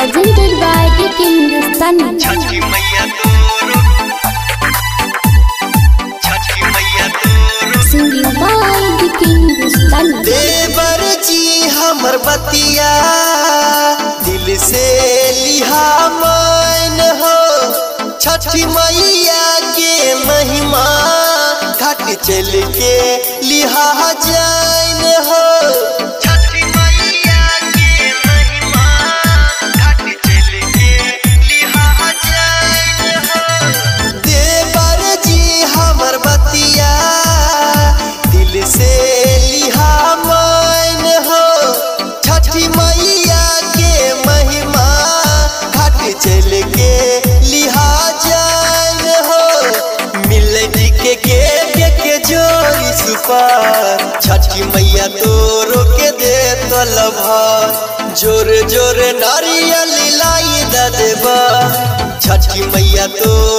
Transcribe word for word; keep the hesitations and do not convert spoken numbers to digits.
presented by Dick Hindustani. छठी मैया तोरो छठी मैया तोरो Singing by Dick Hindustani. देवर जी हमर बतिया दिल से लिहा मान हो। छठी मैया के महिमा घाट चल के लिहा जान हो। छठी मैया के महिमा घाट चल के लिहा जान हो। देवर जी हमर बतिया दिल से लिहा मान हो। छठी मैया के महिमा घाट चल के लिहा जान हो। मिलनी के के के, के जोड़ी सुपार छठी मैया तोरो के दे तलभा। जोर जोर नारियल लाई द देवा छठी मैया तो